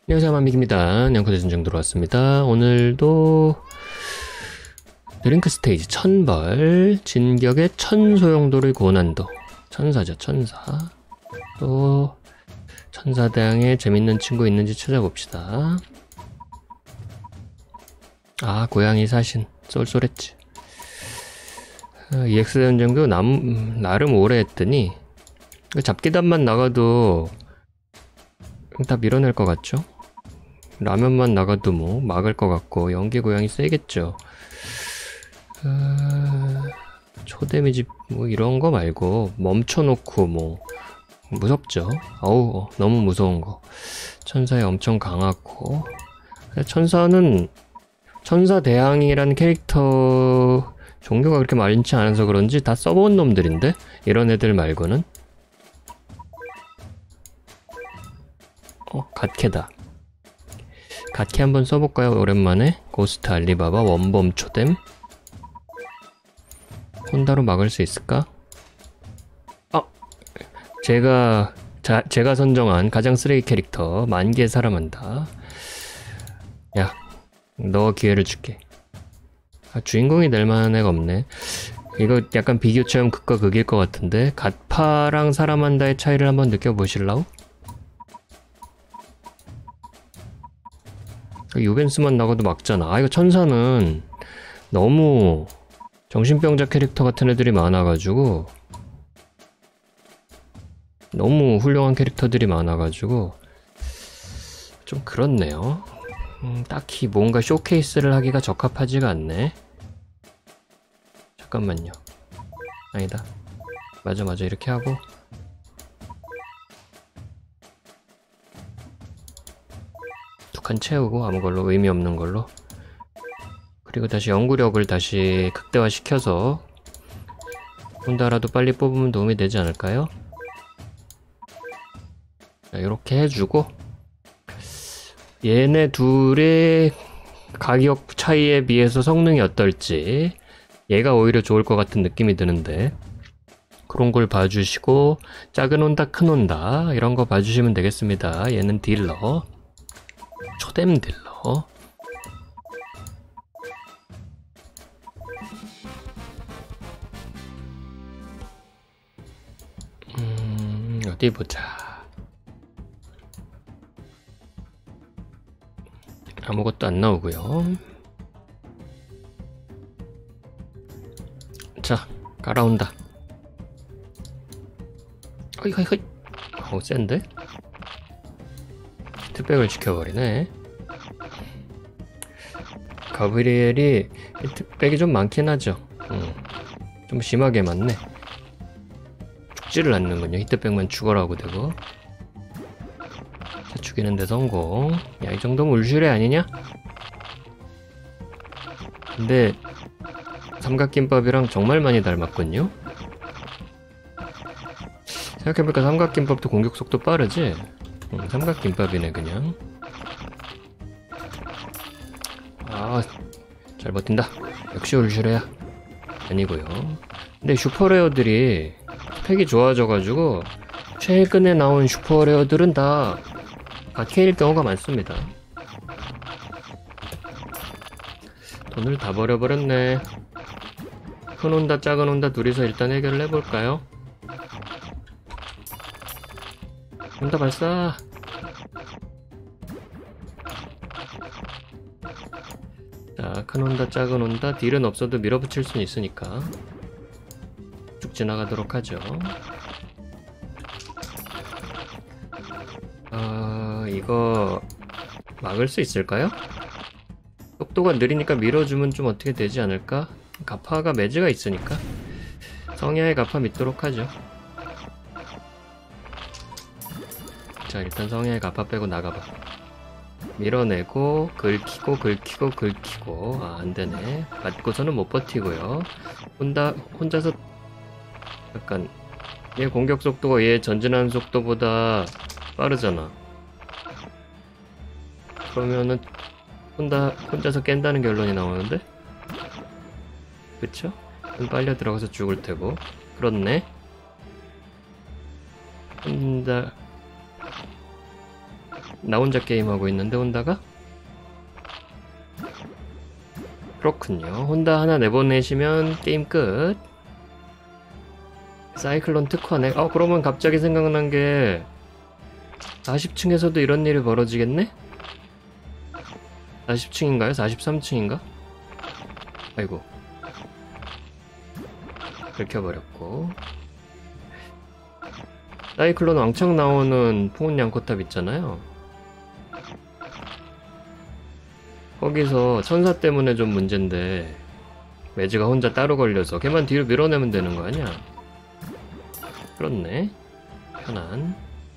안녕하세요, 만빅입니다. 냥코대 전쟁 들어왔습니다. 오늘도 드링크 스테이지 1000벌, 진격의 천소용돌이 고난도. 천사죠, 천사. 또 천사대왕에 재밌는 친구 있는지 찾아봅시다. 아, 고양이 사신 쏠쏠했지. EX 전쟁도 나름 오래 했더니 잡기단만 나가도 다 밀어낼 것 같죠? 라면만 나가도 뭐 막을 것 같고 연기 고양이 세겠죠. 초 데미지 뭐 이런 거 말고 멈춰놓고 뭐 무섭죠. 어우, 너무 무서운 거. 천사에 엄청 강하고. 천사는 천사대왕이라는 캐릭터 종류가 그렇게 많지 않아서 그런지 다 써본 놈들인데, 이런 애들 말고는. 갓캐다. 갓캐 한번 써볼까요? 오랜만에. 고스트 알리바바 원범 초댐. 혼다로 막을 수 있을까? 제가 선정한 가장 쓰레기 캐릭터 만개 사람한다. 야, 너 기회를 줄게. 주인공이 될 만한 애가 없네. 이거 약간 비교 체험 극과 극일 것 같은데, 갓파랑 사람한다의 차이를 한번 느껴보실라우? 유벤스만 나가도 막잖아. 이거 천사는 너무 정신병자 캐릭터 같은 애들이 많아가지고, 너무 훌륭한 캐릭터들이 많아가지고 좀 그렇네요. 딱히 뭔가 쇼케이스를 하기가 적합하지가 않네. 잠깐만요. 아니다. 맞아, 이렇게 하고 두 칸 채우고 아무 걸로, 의미 없는 걸로. 그리고 다시 연구력을 다시 극대화 시켜서 혼다라도 빨리 뽑으면 도움이 되지 않을까요? 자, 이렇게 해주고, 얘네 둘의 가격 차이에 비해서 성능이 어떨지, 얘가 오히려 좋을 것 같은 느낌이 드는데, 그런 걸 봐주시고, 작은 혼다, 큰 혼다 이런 거 봐주시면 되겠습니다. 얘는 딜러, 초댐 딜러. 어디 보자. 아무것도 안 나오고요. 자, 깔아온다. 허이. 센데? 히트백을 시켜버리네. 가브리엘이 히트백이 좀 많긴 하죠. 좀 심하게 맞네. 죽지를 않는군요. 히트백만 죽어라고 되고. 자, 죽이는데 성공. 야, 이 정도면 울슈레 아니냐? 근데 삼각김밥이랑 정말 많이 닮았군요. 생각해보니까 삼각김밥도 공격속도 빠르지? 삼각김밥이네 그냥. 아, 잘 버틴다. 역시 울슈레야. 아니고요. 근데 슈퍼레어들이 스펙이 좋아져가지고 최근에 나온 슈퍼레어들은 다 갓캐일 경우가 많습니다. 돈을 다 버려버렸네. 큰 혼다, 작은 혼다 둘이서 일단 해결을 해볼까요? 혼다 발사! 자, 큰 혼다, 작은 혼다, 딜은 없어도 밀어붙일 수는 있으니까 쭉 지나가도록 하죠. 이거 막을 수 있을까요? 속도가 느리니까 밀어주면 좀 어떻게 되지 않을까? 가파가 매즈가 있으니까 성야의 가파 믿도록 하죠. 자, 일단 성야의 가파 빼고 나가봐. 밀어내고 긁히고. 아, 안되네. 맞고서는 못 버티고요. 혼자서 약간, 얘 공격 속도가 얘 전진하는 속도보다 빠르잖아. 그러면은 혼자서 깬다는 결론이 나오는데? 그쵸? 빨려 들어가서 죽을 테고. 그렇네. 혼자 나 혼자 게임하고 있는데 혼다가? 그렇군요. 혼다 하나 내보내시면 게임 끝. 사이클론 특화네. 그러면 갑자기 생각난 게 40층에서도 이런 일이 벌어지겠네? 40층인가요? 43층인가? 아이고. 긁혀버렸고. 사이클론 왕창 나오는 풍운 양코탑 있잖아요. 거기서 천사 때문에 좀 문제인데 매즈가 혼자 따로 걸려서 걔만 뒤로 밀어내면 되는 거 아니야? 그렇네. 편안.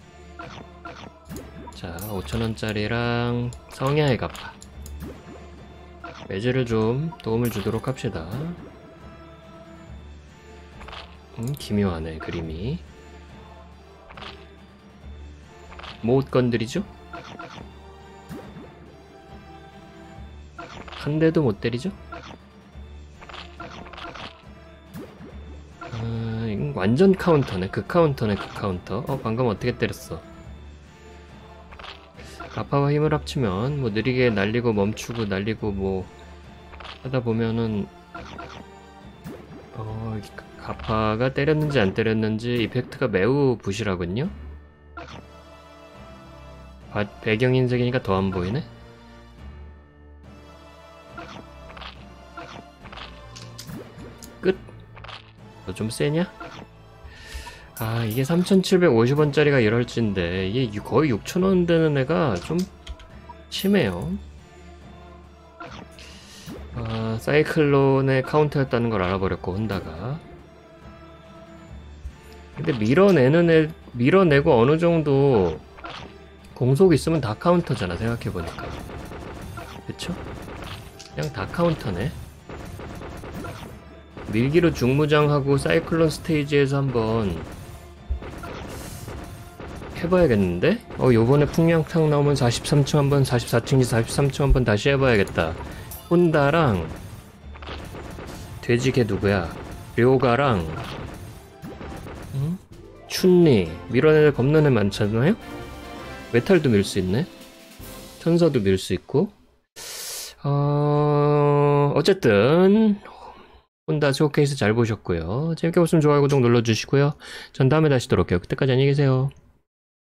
자, 5,000원짜리랑 성야의 갑파. 매즈를 좀 도움을 주도록 합시다. 기묘하네, 그림이. 못 건드리죠? 한 대도 못 때리죠? 이건 완전 카운터네. 극카운터네, 극카운터. 방금 어떻게 때렸어? 가파와 힘을 합치면 뭐 느리게 날리고 멈추고 날리고 뭐 하다 보면은 가파가 때렸는지 안 때렸는지 이펙트가 매우 부실하군요. 배경 흰색이니까 더 안 보이네. 끝. 너 좀 세냐? 이게 3,750원짜리가 이럴진데 이게 거의 6,000원 되는 애가 좀 심해요. 사이클론의 카운터였다는 걸 알아버렸고 혼다가. 근데 밀어내고 어느 정도 공속 있으면 다 카운터잖아, 생각해보니까. 그쵸? 그냥 다 카운터네. 밀기로 중무장하고 사이클론 스테이지에서 한번 해봐야겠는데? 요번에 풍량탕 나오면 43층 한번, 44층인지 43층 한번 다시 해봐야겠다. 혼다랑 돼지개 누구야? 료가랑 춘리 밀어내는 애 겁나 애 많잖아요? 메탈도 밀 수 있네. 천사도 밀 수 있고. 어쨌든 혼다 쇼케이스 잘 보셨고요. 재밌게 보시면 좋아요, 구독 눌러주시고요. 전 다음에 다시 돌아올게요. 그때까지 안녕히 계세요.